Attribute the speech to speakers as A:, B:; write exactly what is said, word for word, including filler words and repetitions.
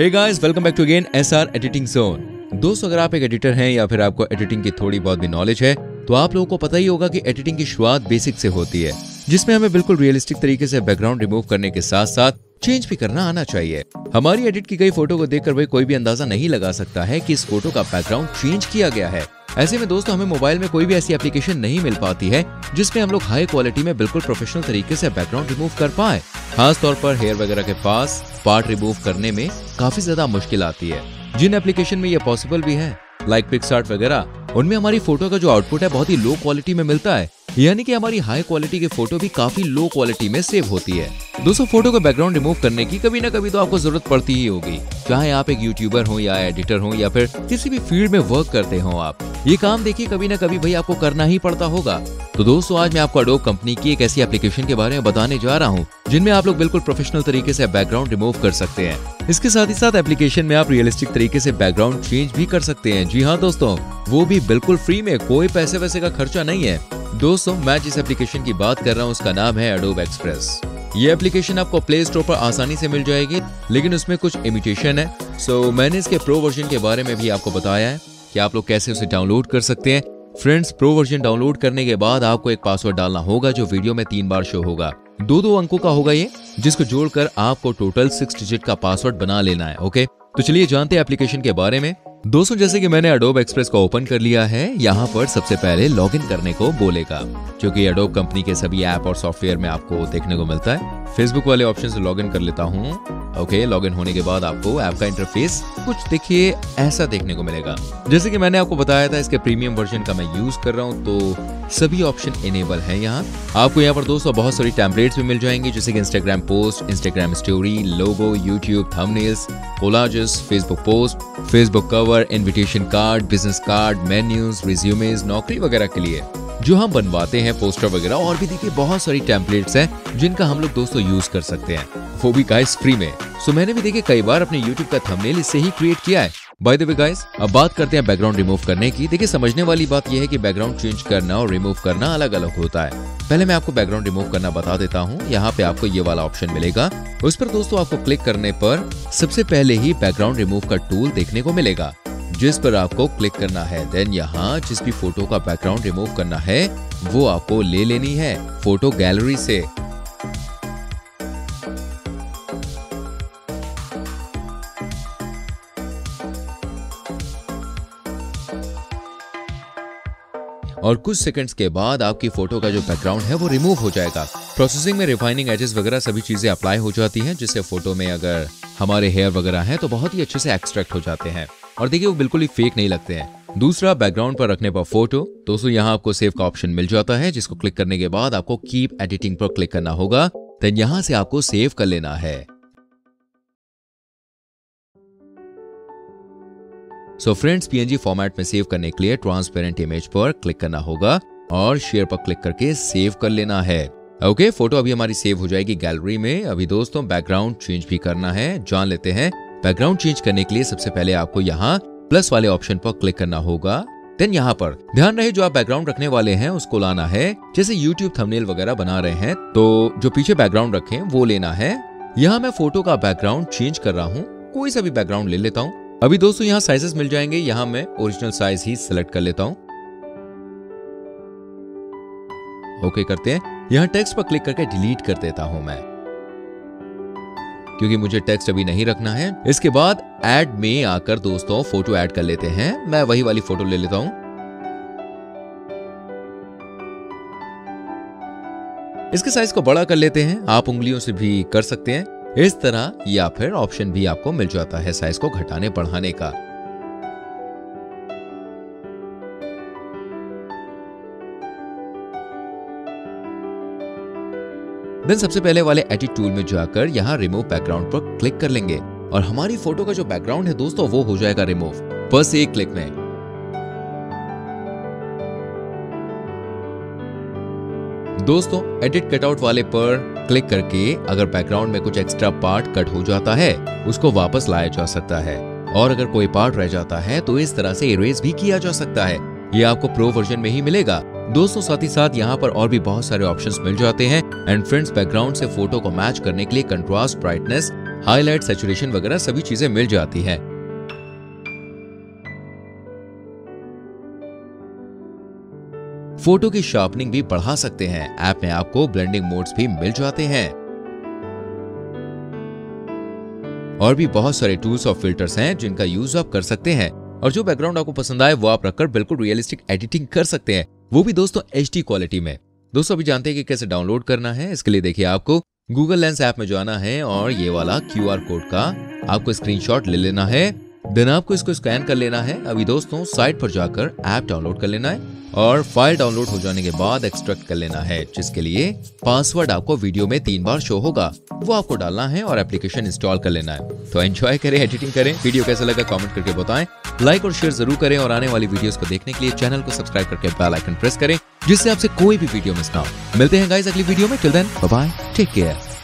A: Hey guys, welcome back to again SR editing zone. दोस्तों, अगर आप एक एडिटर हैं या फिर आपको एडिटिंग की थोड़ी बहुत भी नॉलेज है तो आप लोगों को पता ही होगा कि एडिटिंग की शुरुआत बेसिक से होती है, जिसमें हमें बिल्कुल रियलिस्टिक तरीके से बैकग्राउंड रिमूव करने के साथ साथ चेंज भी करना आना चाहिए। हमारी एडिट की गई फोटो को देखकर भाई कोई भी अंदाजा नहीं लगा सकता है कि इस फोटो का बैकग्राउंड चेंज किया गया है। ऐसे में दोस्तों, हमें मोबाइल में कोई भी ऐसी एप्लीकेशन नहीं मिल पाती है जिसमें हम लोग हाई क्वालिटी में बिल्कुल प्रोफेशनल तरीके से बैकग्राउंड रिमूव कर पाए। खास तौर पर हेयर वगैरह के पास पार्ट रिमूव करने में काफी ज्यादा मुश्किल आती है। जिन एप्लीकेशन में ये पॉसिबल भी है, लाइक पिक्सआर्ट वगैरह, उनमें हमारी फोटो का जो आउटपुट है बहुत ही लो क्वालिटी में मिलता है, यानी कि हमारी हाई क्वालिटी की फोटो भी काफी लो क्वालिटी में सेव होती है। दोस्तों, फोटो का बैकग्राउंड रिमूव करने की कभी ना कभी तो आपको जरूरत पड़ती ही होगी, चाहे आप एक यूट्यूबर हो या एडिटर हो या फिर किसी भी फील्ड में वर्क करते हो। आप ये काम देखिए कभी ना कभी भाई आपको करना ही पड़ता होगा। तो दोस्तों, आज मैं आपको एडोब कंपनी की एक ऐसी एप्लीकेशन के बारे में बताने जा रहा हूँ जिनमें आप लोग बिल्कुल प्रोफेशनल तरीके से बैकग्राउंड रिमूव कर सकते हैं। इसके साथ ही साथ एप्लीकेशन में आप रियलिस्टिक तरीके से बैकग्राउंड चेंज भी कर सकते हैं। जी हाँ दोस्तों, वो भी बिल्कुल फ्री में, कोई पैसे वैसे का खर्चा नहीं है। दोस्तों, मैं जिस एप्लीकेशन की बात कर रहा हूँ उसका नाम है एडोब एक्सप्रेस। ये एप्लीकेशन आपको प्ले स्टोर पर आसानी से मिल जाएगी, लेकिन उसमें कुछ इमिटेशन है। सो मैंने इसके प्रो वर्जन के बारे में भी आपको बताया है कि आप लोग कैसे उसे डाउनलोड कर सकते हैं। फ्रेंड्स, प्रो वर्जन डाउनलोड करने के बाद आपको एक पासवर्ड डालना होगा जो वीडियो में तीन बार शो होगा। दो दो अंकों का होगा ये, जिसको जोड़कर आपको टोटल सिक्स डिजिट का पासवर्ड बना लेना है। ओके, तो चलिए जानते हैं एप्लीकेशन के बारे में। दोस्तों, जैसे कि मैंने एडोब एक्सप्रेस को ओपन कर लिया है, यहाँ पर सबसे पहले लॉगिन करने को बोलेगा, जो कि एडोब कंपनी के सभी ऐप और सॉफ्टवेयर में आपको देखने को मिलता है। फेसबुक वाले ऑप्शन से लॉगिन कर लेता हूँ। ओके, लॉगिन होने के बाद आपको ऐप का इंटरफेस कुछ देखिए ऐसा देखने को मिलेगा। जैसे कि मैंने आपको बताया था, इसके प्रीमियम वर्जन का मैं यूज कर रहा हूँ, तो सभी ऑप्शन इनेबल है। यहाँ आपको यहाँ पर दोस्तों बहुत सारी टेम्पलेट्स भी मिल जाएंगी, जैसे कि Instagram post, Instagram story, logo, YouTube thumbnails, collages, Facebook post, Facebook cover, invitation card, business card, menus, resumes, नौकरी वगैरह के लिए जो हम बनवाते हैं, पोस्टर वगैरह, और भी देखिए बहुत सारी टेम्पलेट्स हैं जिनका हम लोग दोस्तों यूज कर सकते हैं, वो भी गाइस फ्री में। सो मैंने भी देखिए कई बार अपने यूट्यूब का थंबनेल इससे ही क्रिएट किया है। बाय द वे गाइस, अब बात करते हैं बैकग्राउंड रिमूव करने की। देखिए, समझने वाली बात यह है कि बैकग्राउंड चेंज करना और रिमूव करना अलग अलग होता है। पहले मैं आपको बैकग्राउंड रिमूव करना बता देता हूँ। यहाँ पे आपको ये वाला ऑप्शन मिलेगा, उस पर दोस्तों आपको क्लिक करने पर सबसे पहले ही बैकग्राउंड रिमूव का टूल देखने को मिलेगा, जिस पर आपको क्लिक करना है। देन यहाँ जिस भी फोटो का बैकग्राउंड रिमूव करना है वो आपको ले लेनी है फोटो गैलरी से। और कुछ सेकंड्स के बाद आपकी फोटो का जो बैकग्राउंड है वो रिमूव हो जाएगा। प्रोसेसिंग में रिफाइनिंग एजेस वगैरह सभी चीजें अप्लाई हो जाती हैं, जिससे फोटो में अगर हमारे हेयर वगैरह हैं तो बहुत ही अच्छे से एक्सट्रैक्ट हो जाते हैं, और देखिए वो बिल्कुल ही फेक नहीं लगते हैं। दूसरा, बैकग्राउंड पर रखने पर फोटो, दोस्तों यहाँ आपको सेव का ऑप्शन मिल जाता है, जिसको क्लिक करने के बाद आपको कीप एडिटिंग पर क्लिक करना होगा। देन यहाँ से आपको सेव कर लेना है। सो फ्रेंड्स, पीएनजी फॉर्मेट में सेव करने के लिए ट्रांसपेरेंट इमेज पर क्लिक करना होगा और शेयर पर क्लिक करके सेव कर लेना है। ओके, फोटो अभी हमारी सेव हो जाएगी गैलरी में। अभी दोस्तों बैकग्राउंड चेंज भी करना है, जान लेते हैं। बैकग्राउंड चेंज करने के लिए सबसे पहले आपको यहाँ प्लस वाले ऑप्शन पर क्लिक करना होगा। देन यहाँ पर ध्यान रहे जो आप बैकग्राउंड रखने वाले हैं उसको लाना है। जैसे यूट्यूब थंबनेल वगैरह बना रहे हैं तो जो पीछे बैकग्राउंड रखें वो लेना है। यहाँ मैं फोटो का बैकग्राउंड चेंज कर रहा हूँ, कोई सा भी बैकग्राउंड ले लेता हूँ। अभी दोस्तों यहाँ साइजेस मिल जाएंगे, यहाँ मैं ओरिजिनल साइज ही सिलेक्ट कर लेता हूँ। ओके करते हैं। यहाँ टेक्स्ट पर क्लिक करके डिलीट कर देता हूं मैं, क्योंकि मुझे टेक्स्ट अभी नहीं रखना है। इसके बाद ऐड में आकर दोस्तों फोटो ऐड कर लेते हैं। मैं वही वाली फोटो ले लेता हूं। इसके साइज को बड़ा कर लेते हैं, आप उंगलियों से भी कर सकते हैं इस तरह, या फिर ऑप्शन भी आपको मिल जाता है साइज को घटाने बढ़ाने का। देन सबसे पहले वाले एडिट टूल में जाकर यहाँ रिमूव बैकग्राउंड पर क्लिक कर लेंगे और हमारी फोटो का जो बैकग्राउंड है दोस्तों वो हो जाएगा रिमूव, बस एक क्लिक में। दोस्तों, एडिट कटआउट वाले पर क्लिक करके अगर बैकग्राउंड में कुछ एक्स्ट्रा पार्ट कट हो जाता है उसको वापस लाया जा सकता है, और अगर कोई पार्ट रह जाता है तो इस तरह से इरेज भी किया जा सकता है। ये आपको प्रो वर्जन में ही मिलेगा दोस्तों। साथ ही साथ यहाँ पर और भी बहुत सारे ऑप्शंस मिल जाते हैं। एंड फ्रेंड्स, बैकग्राउंड से फोटो को मैच करने के लिए कंट्रास्ट, ब्राइटनेस, हाईलाइट, सैचुरेशन वगैरह सभी चीजें मिल जाती हैं। फोटो की शार्पनिंग भी बढ़ा सकते हैं। ऐप में आपको ब्लेंडिंग मोड्स भी मिल जाते हैं और भी बहुत सारे टूल्स और फिल्टर्स हैं जिनका यूज आप कर सकते हैं। और जो बैकग्राउंड आपको पसंद आए वो आप रखकर बिल्कुल रियलिस्टिक एडिटिंग कर सकते हैं, वो भी दोस्तों एच डी क्वालिटी में। दोस्तों अभी जानते हैं कि कैसे डाउनलोड करना है। इसके लिए देखिए आपको गूगल लेंस ऐप में जाना है और ये वाला क्यू आर कोड का आपको स्क्रीनशॉट ले लेना है। देन आपको इसको स्कैन कर लेना है। अभी दोस्तों साइट पर जाकर ऐप डाउनलोड कर लेना है और फाइल डाउनलोड हो जाने के बाद एक्सट्रैक्ट कर लेना है, जिसके लिए पासवर्ड आपको वीडियो में तीन बार शो होगा, वो आपको डालना है और एप्लीकेशन इंस्टॉल कर लेना है। तो एंजॉय करें, एडिटिंग करें। वीडियो कैसा लगा कमेंट करके बताएं, लाइक और शेयर जरूर करें और आने वाली वीडियोस को देखने के लिए चैनल को सब्सक्राइब करके बेल आइकन प्रेस करें, जिससे आपसे कोई भी वीडियो मिस ना हो। मिलते हैं गाइस अगली वीडियो में। Till then bye bye, take care.